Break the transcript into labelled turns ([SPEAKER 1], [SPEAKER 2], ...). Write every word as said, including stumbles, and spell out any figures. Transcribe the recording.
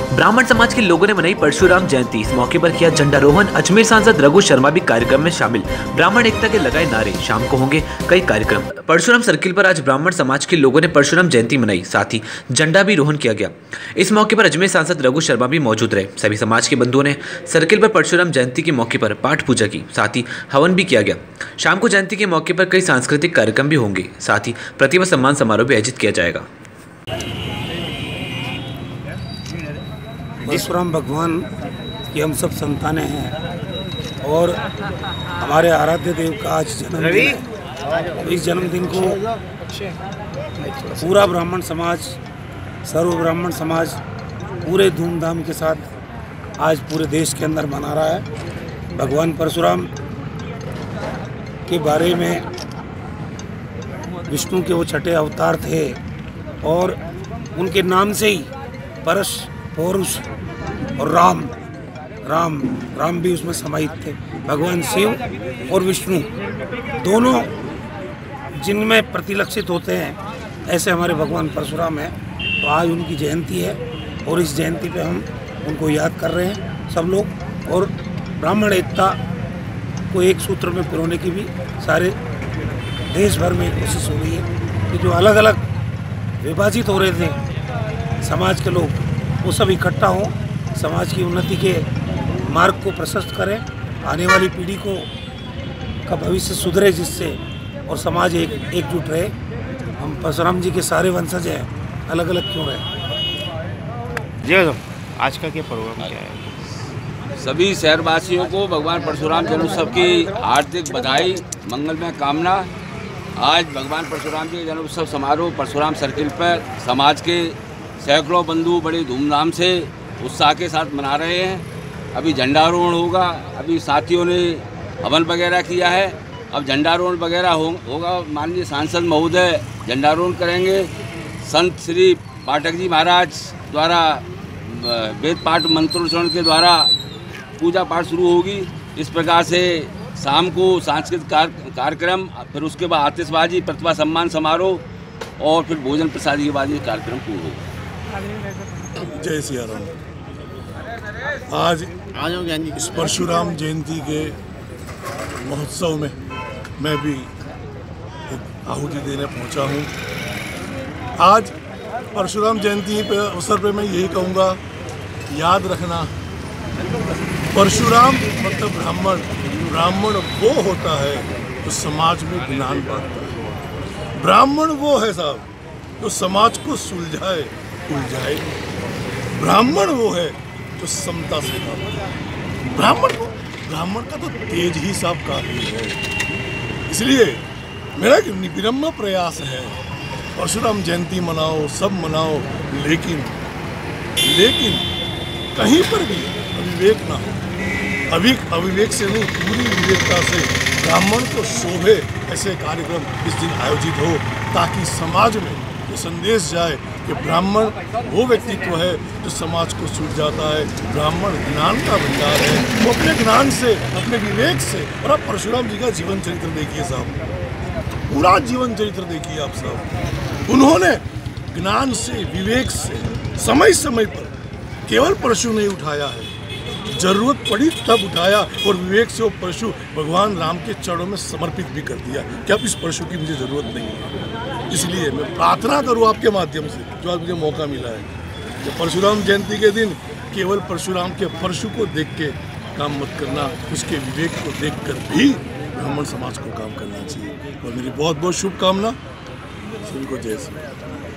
[SPEAKER 1] ब्राह्मण समाज के लोगों ने मनाई परशुराम जयंती। इस मौके पर किया झंडारोहण। अजमेर सांसद रघु शर्मा भी कार्यक्रम में शामिल। ब्राह्मण एकता के लगाए नारे। शाम को होंगे कई कार्यक्रम। परशुराम सर्किल पर आज ब्राह्मण समाज के लोगों ने परशुराम जयंती मनाई, साथ ही झंडा भी रोहण किया गया। इस मौके पर अजमेर सांसद रघु शर्मा भी मौजूद रहे। सभी समाज के बंधुओं ने सर्किल पर परशुराम जयंती के मौके पर पाठ पूजा की, साथ ही हवन भी किया गया। शाम को जयंती के मौके पर कई सांस्कृतिक कार्यक्रम भी होंगे, साथ ही प्रतिभा सम्मान समारोह भी आयोजित किया जाएगा।
[SPEAKER 2] परशुराम भगवान की हम सब संतानें हैं और हमारे आराध्य देव का आज जन्मदिन है। तो इस जन्मदिन को पूरा ब्राह्मण समाज, सर्व ब्राह्मण समाज पूरे धूमधाम के साथ आज पूरे देश के अंदर मना रहा है। भगवान परशुराम के बारे में विष्णु के वो छठे अवतार थे और उनके नाम से ही परश, पौरुष और राम राम राम भी उसमें समाहित थे। भगवान शिव और विष्णु दोनों जिनमें प्रतिलक्षित होते हैं, ऐसे हमारे भगवान परशुराम हैं। तो आज उनकी जयंती है और इस जयंती पे हम उनको याद कर रहे हैं सब लोग, और ब्राह्मण एकता को एक सूत्र में पिरोने की भी सारे देश भर में कोशिश हो रही है कि जो अलग अलग विभाजित हो रहे थे समाज के लोग, वो सब इकट्ठा हों, समाज की उन्नति के मार्ग को प्रशस्त करें, आने वाली पीढ़ी को का भविष्य सुधरे जिससे, और समाज एक एकजुट रहे। हम परशुराम जी के सारे वंशज हैं, अलग अलग क्यों रहे।
[SPEAKER 3] जी आज का क्या प्रोग्राम क्या है?
[SPEAKER 4] सभी शहरवासियों को भगवान परशुराम जन्मोत्सव की हार्दिक बधाई, मंगलमय कामना। आज भगवान परशुराम जी के जन्मोत्सव समारोह परशुराम सर्किल पर समाज के सैकड़ों बंधु बड़े धूमधाम से उत्साह के साथ मना रहे हैं। अभी झंडारोहण होगा, अभी साथियों ने हवन वगैरह किया है, अब झंडारोहण वगैरह हो, होगा। माननीय सांसद महोदय झंडारोहण करेंगे। संत श्री पाठक जी महाराज द्वारा वेद पाठ मंत्रोच्चारण के द्वारा पूजा पाठ शुरू होगी। इस प्रकार से शाम को सांस्कृतिक कार्यक्रम, फिर उसके बाद आतिशबाजी, प्रतिभा सम्मान समारोह और फिर भोजन प्रसाद के बाद ये कार्यक्रम पूर्ण होगा।
[SPEAKER 5] जय सिया राम। आज इस परशुराम जयंती के महोत्सव में मैं भी एक आहुति देने पहुंचा हूं। आज परशुराम जयंती पे अवसर पे मैं यही कहूँगा, याद रखना परशुराम मतलब ब्राह्मण। ब्राह्मण वो होता है जो समाज में ज्ञान बांटता है। ब्राह्मण वो है साहब जो समाज को सुलझाए उलझाए। ब्राह्मण वो है जो समता से काम करे। ब्राह्मण को ब्राह्मण का तो तेज ही साहब काफी है। इसलिए मेरा विनम्र प्रयास है, परशुराम जयंती मनाओ, सब मनाओ, लेकिन लेकिन कहीं पर भी अविवेक ना हो। अभी अविवेक से नहीं, पूरी विवेकता से ब्राह्मण को शोभे ऐसे कार्यक्रम इस दिन आयोजित हो, ताकि समाज में ये संदेश जाए कि ब्राह्मण वो व्यक्तित्व है जो समाज को सुलझाता है। ब्राह्मण ज्ञान का भंडार है। वो अपने ज्ञान से, अपने विवेक से, और आप परशुराम जी का जीवन चरित्र देखिए साहब, पूरा जीवन चरित्र देखिए आप साहब। उन्होंने ज्ञान से, विवेक से समय समय पर केवल परशु नहीं उठाया है, जरूरत पड़ी तब उठाया, और विवेक से वो परशु भगवान राम के चरणों में समर्पित भी कर दिया कि अब इस परशु की मुझे ज़रूरत नहीं है। इसलिए मैं प्रार्थना करूँ आपके माध्यम से, जो आज मुझे मौका मिला है, कि परशुराम जयंती के दिन केवल परशुराम के परशु को देख के काम मत करना, उसके विवेक को देख कर भी ब्राह्मण समाज को काम करना चाहिए। और मेरी बहुत बहुत शुभकामना। सबको जय श्री राम।